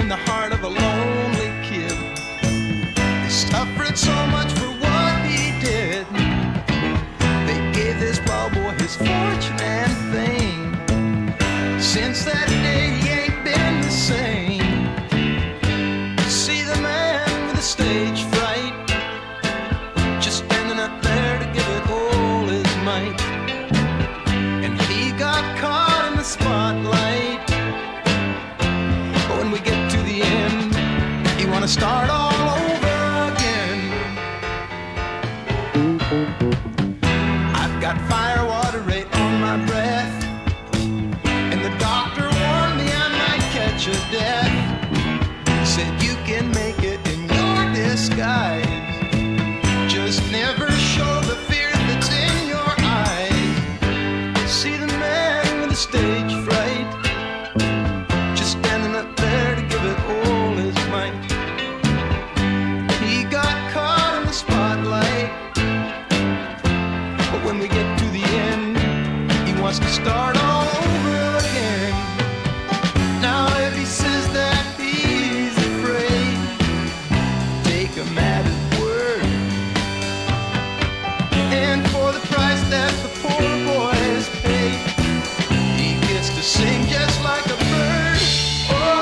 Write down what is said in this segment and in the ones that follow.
in the heart of a lonely kid. He suffered so much for what he did. They gave this wild boy his fortune and fame. Since that day he ain't been the same. See the man with the stage fright, just standing up there to give it all his might. And he got caught in the spotlight. But when we get to the end, you wanna start all over again. I've got fire water right on my breath, and the doctor warned me I might catch a death. Said you can make it in your disguise, just never show the fear that's in your eyes. See the man with the stage fright, just standing up there to give it all his might. He got caught in the spotlight, but when we get to the end, he wants to start all over again. Now if he says that he's afraid, take him at his word. And for the price that the poor boy has paid, he gets to sing just like a bird. Oh.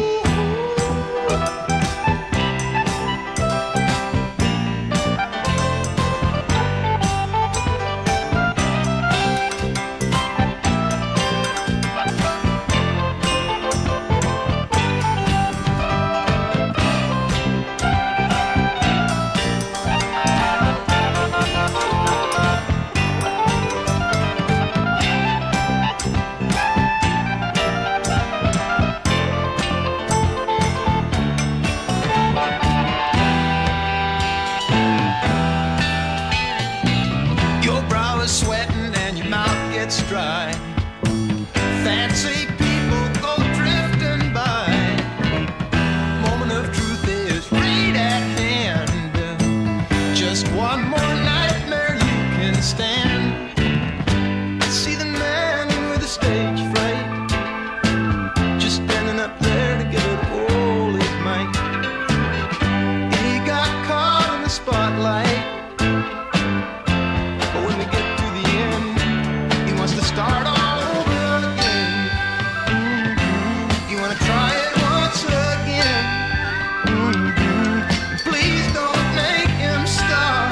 Your brow is sweating and your mouth gets dry. Fancy people go drifting by. Moment of truth is right at hand. Just one more nightmare you can stand. See the man with the stage fright, just standing up there to give it all his might. He got caught in the spotlight, but when we get to the end, he wants to start all over again. You wanna try it once again. Please don't make him stop.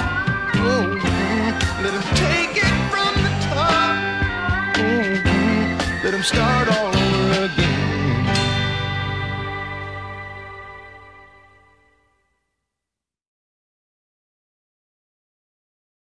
Let him take it from the top. Let him start all